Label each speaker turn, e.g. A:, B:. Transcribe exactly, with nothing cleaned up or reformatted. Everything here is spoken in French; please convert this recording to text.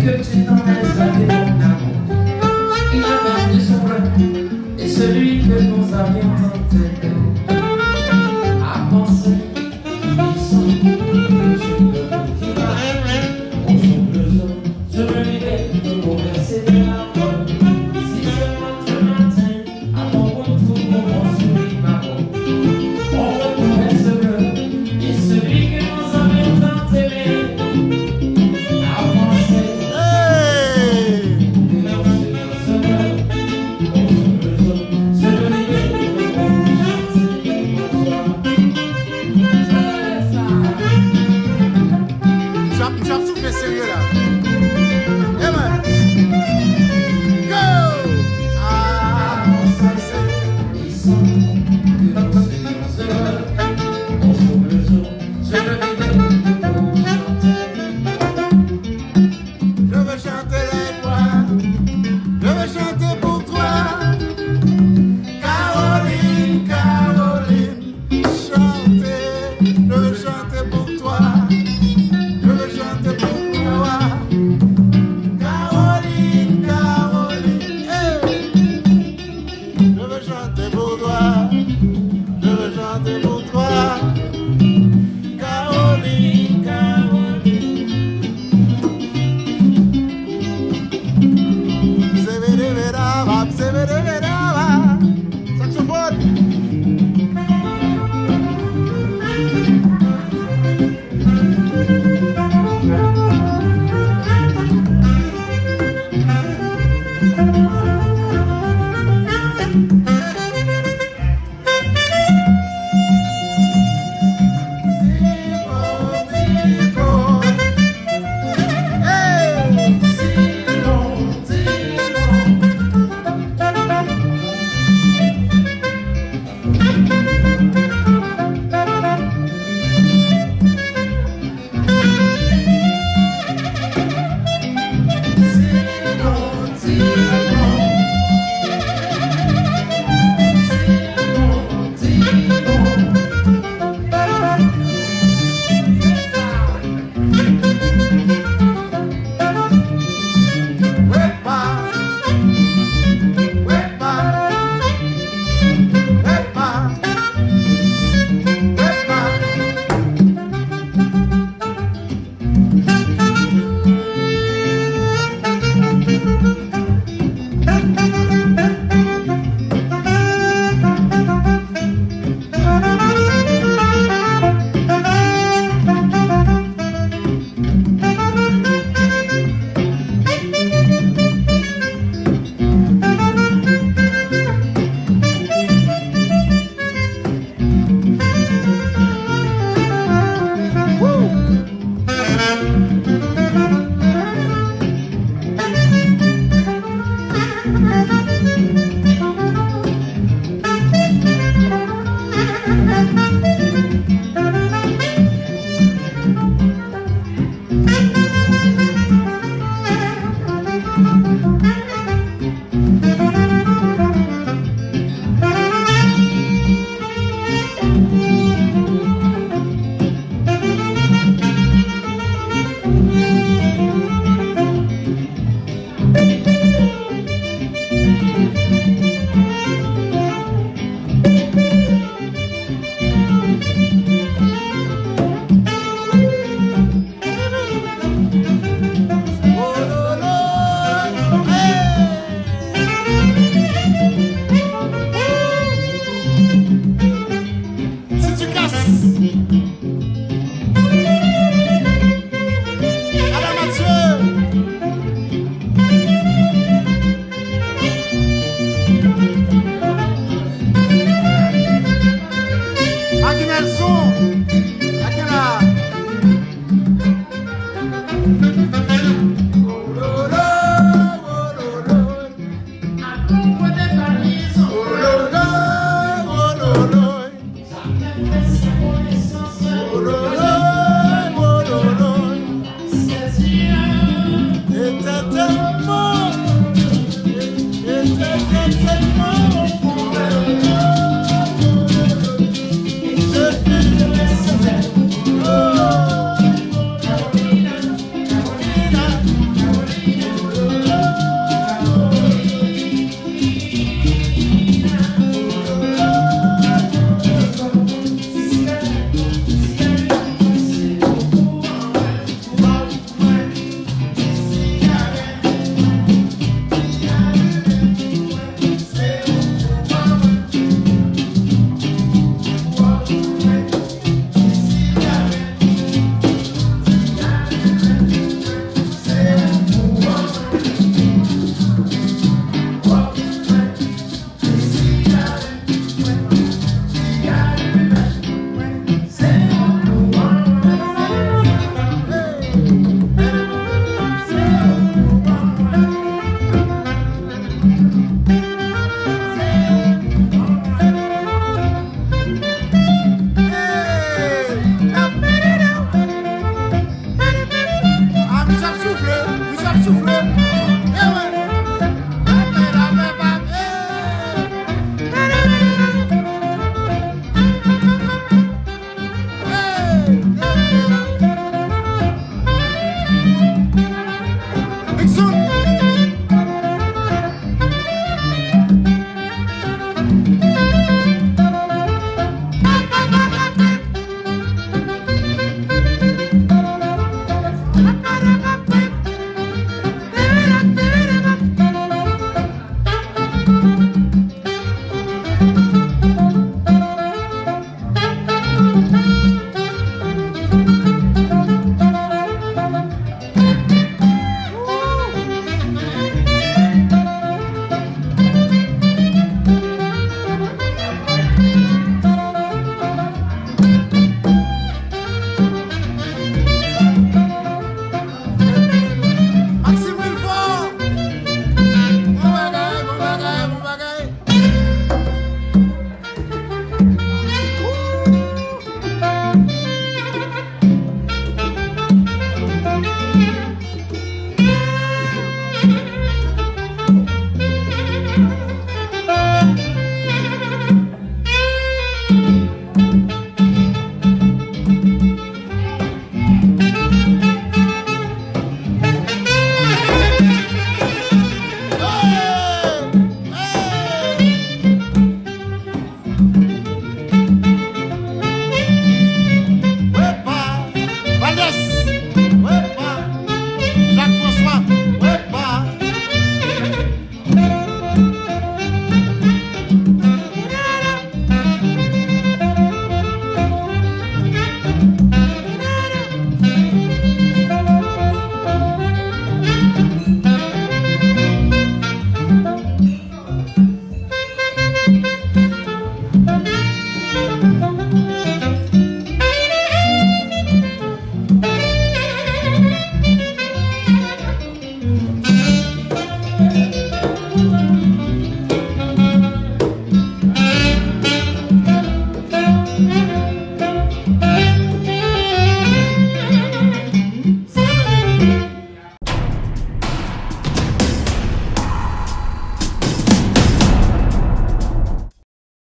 A: que tu t'en es allé mon amour. Il a perdu son rêve et celui que nous avions tenté à penser qu'ils sont que tu ne vivras. Au jour le jour, je me réveille de mon verset de la mort. Si seulement ce matin, à mon retour, on sourit ma mort. On retrouvait ce bleu et celui que nous avions enterré.
B: Sérieux là. Yeah, man. Go! Ah,
A: Ils sont que nous soyons heureux. Au jour le jour, je me réveille pour chanter.
B: Je veux chanter avec toi. Je veux chanter pour toi. Caroline, Caroline, chanter. Je veux chanter pour toi. Je veux chanter pour toi. souffler.